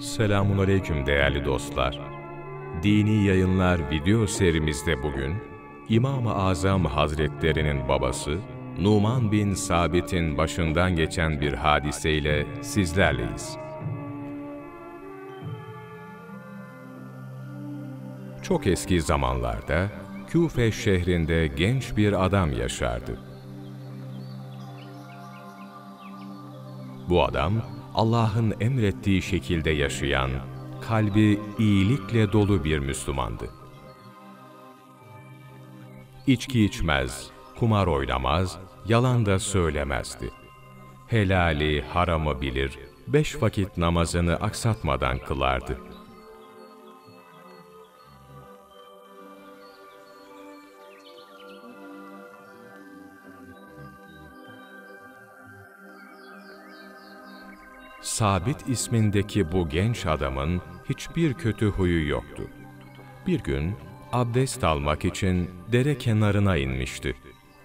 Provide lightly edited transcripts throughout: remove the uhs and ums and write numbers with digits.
Selamun Aleyküm değerli dostlar. Dini Yayınlar video serimizde bugün, İmam-ı Azam Hazretlerinin babası, Numan bin Sabit'in başından geçen bir hadiseyle sizlerleyiz. Çok eski zamanlarda, Küfe şehrinde genç bir adam yaşardı. Bu adam, Allah'ın emrettiği şekilde yaşayan, kalbi iyilikle dolu bir Müslümandı. İçki içmez, kumar oynamaz, yalan da söylemezdi. Helali, haramı bilir, 5 vakit namazını aksatmadan kılardı. Sabit ismindeki bu genç adamın hiçbir kötü huyu yoktu. Bir gün abdest almak için dere kenarına inmişti.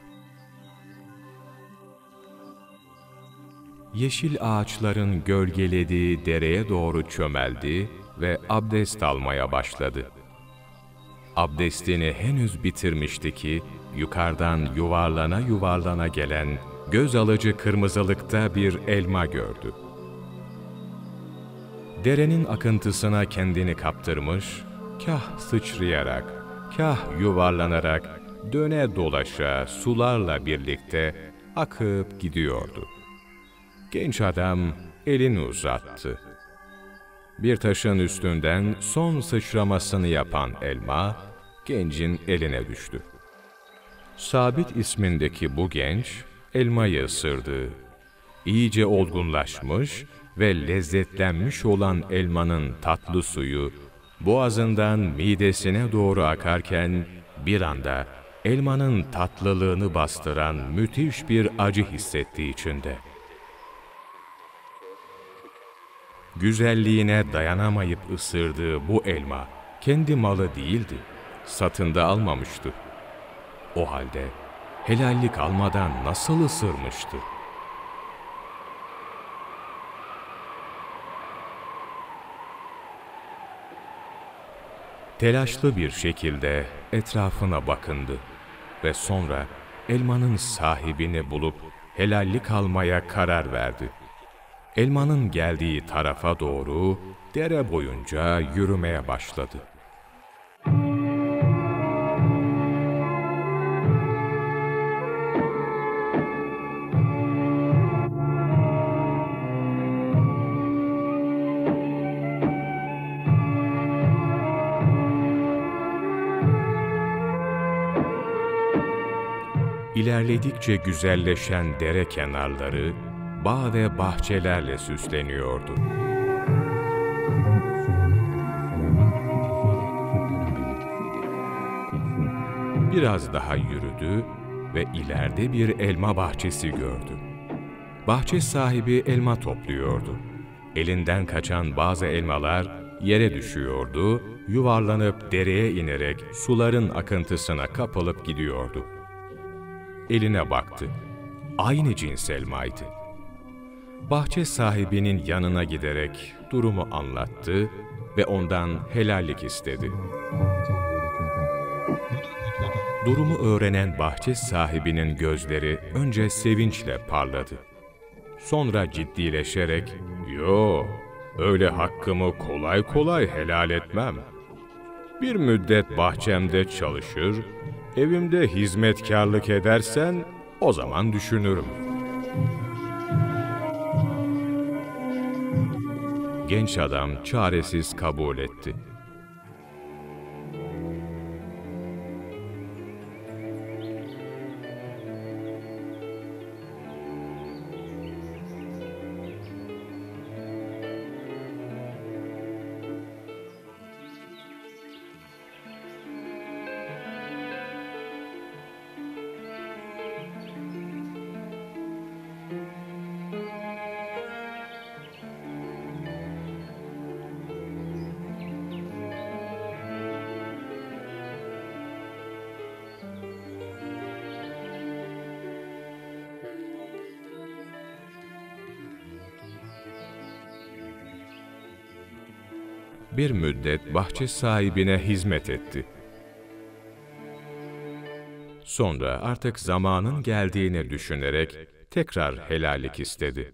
Yeşil ağaçların gölgelediği dereye doğru çömeldi ve abdest almaya başladı. Abdestini henüz bitirmişti ki yukarıdan yuvarlana yuvarlana gelen göz alıcı kırmızılıkta bir elma gördü. Derenin akıntısına kendini kaptırmış, kah sıçrayarak, kah yuvarlanarak, döne dolaşa sularla birlikte akıp gidiyordu. Genç adam elini uzattı. Bir taşın üstünden son sıçramasını yapan elma, gencin eline düştü. Sabit ismindeki bu genç, elmayı ısırdı. İyice olgunlaşmış ve lezzetlenmiş olan elmanın tatlı suyu, boğazından midesine doğru akarken, bir anda elmanın tatlılığını bastıran müthiş bir acı hissetti içinde. Güzelliğine dayanamayıp ısırdığı bu elma, kendi malı değildi, satında almamıştı. O halde helallik almadan nasıl ısırmıştı? Telaşlı bir şekilde etrafına bakındı ve sonra elmanın sahibini bulup helallik almaya karar verdi. Elmanın geldiği tarafa doğru dere boyunca yürümeye başladı. İlerledikçe güzelleşen dere kenarları, bağ ve bahçelerle süsleniyordu. Biraz daha yürüdü ve ileride bir elma bahçesi gördü. Bahçe sahibi elma topluyordu. Elinden kaçan bazı elmalar yere düşüyordu, yuvarlanıp dereye inerek suların akıntısına kapılıp gidiyordu. Eline baktı. Aynı cins elmaydı. Bahçe sahibinin yanına giderek durumu anlattı ve ondan helallik istedi. Durumu öğrenen bahçe sahibinin gözleri önce sevinçle parladı. Sonra ciddileşerek, "Yo, öyle hakkımı kolay kolay helal etmem. Bir müddet bahçemde çalışır, evimde hizmetkarlık edersen o zaman düşünürüm." Genç adam çaresiz kabul etti. bir müddet bahçe sahibine hizmet etti. Sonra artık zamanın geldiğini düşünerek tekrar helallik istedi.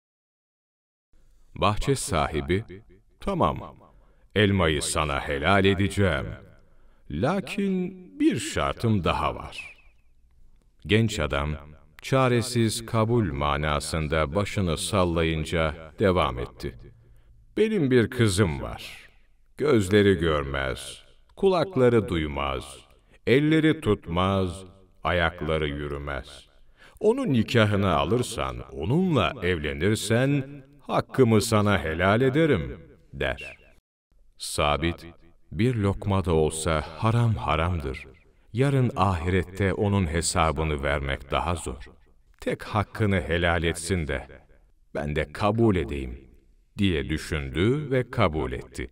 Bahçe sahibi, "Tamam, elmayı sana helal edeceğim. Lakin bir şartım daha var." Genç adam, çaresiz kabul manasında başını sallayınca devam etti. "Benim bir kızım var. Gözleri görmez, kulakları duymaz, elleri tutmaz, ayakları yürümez. Onun nikahını alırsan, onunla evlenirsen, hakkımı sana helal ederim," der. Sabit, "Bir lokma da olsa haram haramdır. Yarın ahirette onun hesabını vermek daha zor. Tek hakkını helal etsin de ben de kabul edeyim," diye düşündü ve kabul etti.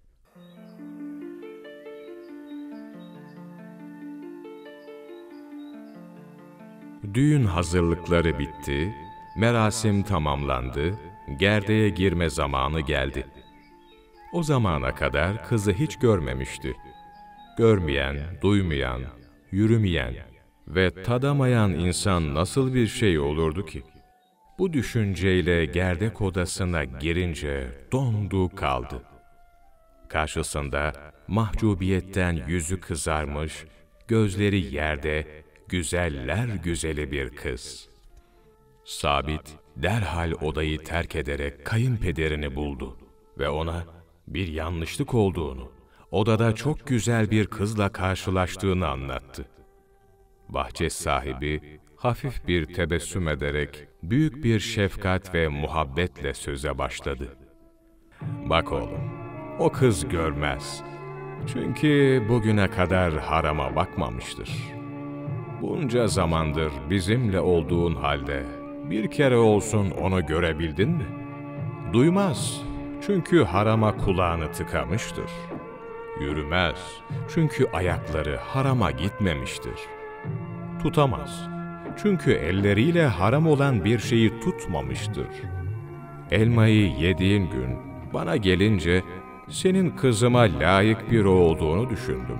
Düğün hazırlıkları bitti, merasim tamamlandı, gerdeğe girme zamanı geldi. O zamana kadar kızı hiç görmemişti. Görmeyen, duymayan, yürümeyen ve tadamayan insan nasıl bir şey olurdu ki? Bu düşünceyle gerdek odasına girince dondu kaldı. Karşısında mahcubiyetten yüzü kızarmış, gözleri yerde, güzeller güzeli bir kız. Sabit derhal odayı terk ederek kayınpederini buldu ve ona bir yanlışlık olduğunu, odada çok güzel bir kızla karşılaştığını anlattı. Bahçe sahibi hafif bir tebessüm ederek büyük bir şefkat ve muhabbetle söze başladı. "Bak oğlum, o kız görmez. Çünkü bugüne kadar harama bakmamıştır. Bunca zamandır bizimle olduğun halde bir kere olsun onu görebildin mi? Duymaz, çünkü harama kulağını tıkamıştır. Yürümez, çünkü ayakları harama gitmemiştir. Tutamaz, çünkü elleriyle haram olan bir şeyi tutmamıştır. Elmayı yediğin gün bana gelince senin kızıma layık biri olduğunu düşündüm.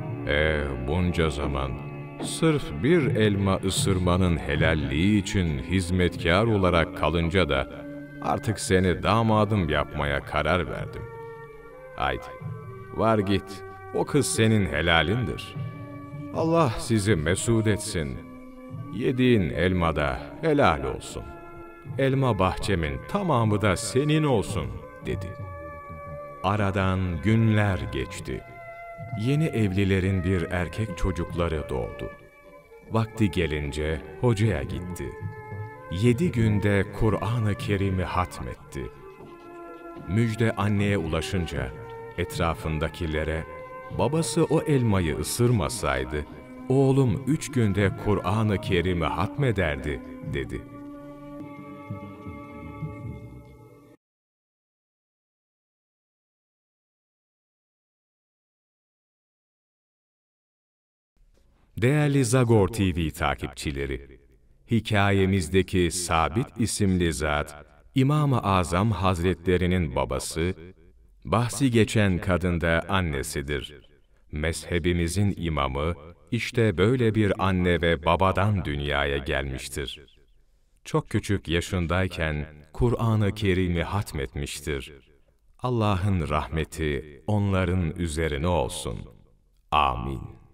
Bunca zaman sırf bir elma ısırmanın helalliği için hizmetkar olarak kalınca da artık seni damadım yapmaya karar verdim. Haydi, var git, o kız senin helalindir. Allah sizi mesut etsin. Yediğin elma da helal olsun. Elma bahçemin tamamı da senin olsun," dedi. Aradan günler geçti. Yeni evlilerin bir erkek çocukları doğdu. Vakti gelince hocaya gitti. 7 günde Kur'an-ı Kerim'i hatmetti. Müjde anneye ulaşınca etrafındakilere, babası o elmayı ısırmasaydı, oğlum 3 günde Kur'an-ı Kerim'i hatmederdi, dedi. Değerli Zagor TV takipçileri, hikayemizdeki Sabit isimli zat, İmam-ı Azam Hazretlerinin babası, bahsi geçen kadın da annesidir. Mezhebimizin imamı, işte böyle bir anne ve babadan dünyaya gelmiştir. Çok küçük yaşındayken Kur'an-ı Kerim'i hatmetmiştir. Allah'ın rahmeti onların üzerine olsun. Amin.